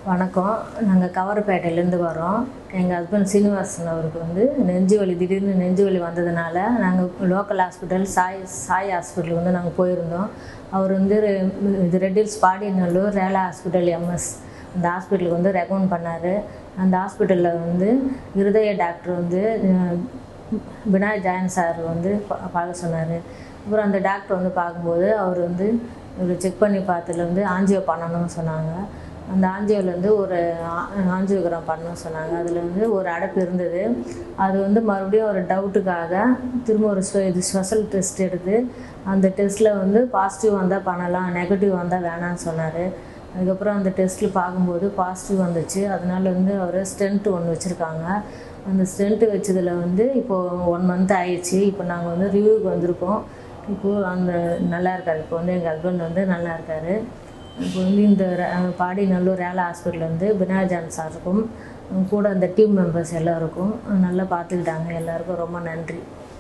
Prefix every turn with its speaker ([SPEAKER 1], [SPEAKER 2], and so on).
[SPEAKER 1] வணக்கம். நாங்கள் கவரப்பேட்டையிலேருந்து வரோம். எங்கள் ஹஸ்பண்ட் சீனிவாசன் அவருக்கு வந்து நெஞ்சு வலி, திடீர்னு நெஞ்சு வலி வந்ததுனால நாங்கள் லோக்கல் ஹாஸ்பிட்டல் சாய் ஹாஸ்பிட்டல் வந்து நாங்கள் போயிருந்தோம். அவர் வந்து இது red hills Padinallur Rela hospital MS அந்த ஹாஸ்பிட்டலுக்கு வந்து ரெக்கமெண்ட் பண்ணார். அந்த ஹாஸ்பிட்டலில் வந்து இருதய டாக்டர் வந்து பினாய் ஜான் சார் வந்து பார்க்க சொன்னார். அப்புறம் அந்த டாக்டர் வந்து பார்க்கும்போது அவர் வந்து செக் பண்ணி பார்த்ததுல வந்து ஆஞ்சியோ பண்ணணும்னு சொன்னாங்க. அந்த ஆஞ்சியோலேருந்து ஒரு ஆஞ்சியோகிராம் பண்ணணும்னு சொன்னாங்க. அதில் வந்து ஒரு அடைப்பு இருந்தது. அது வந்து மறுபடியும் ஒரு டவுட்டுக்காக திரும்ப ஒரு ஸ்பெஷல் டெஸ்ட் எடுத்து அந்த டெஸ்ட்டில் வந்து பாசிட்டிவ் வந்தால் பண்ணலாம், நெகட்டிவ் வந்தால் வேணான்னு சொன்னார். அதுக்கப்புறம் அந்த டெஸ்ட்டில் பார்க்கும்போது பாசிட்டிவ் வந்துச்சு. அதனால வந்து அவர் ஸ்டென்ட் ஒன்று வச்சுருக்காங்க. அந்த ஸ்டென்ட்டு வச்சதில் வந்து இப்போது 1 மந்த் ஆயிடுச்சு. இப்போ நாங்கள் வந்து ரிவ்யூக்கு வந்திருக்கோம். இப்போது அந்த நல்லா இருக்கார். இப்போ வந்து எங்கள் ஹஸ்பண்ட் வந்து நல்லா இருக்கார். இப்போ வந்து இந்த பாடிநல்லூர் ரேலா ஹாஸ்பிட்டல் வந்து பினாய் ஜான் சாருக்கும் கூட அந்த டீம் மெம்பர்ஸ் எல்லாருக்கும் நல்லா பார்த்துக்கிட்டாங்க. எல்லாருக்கும் ரொம்ப நன்றி.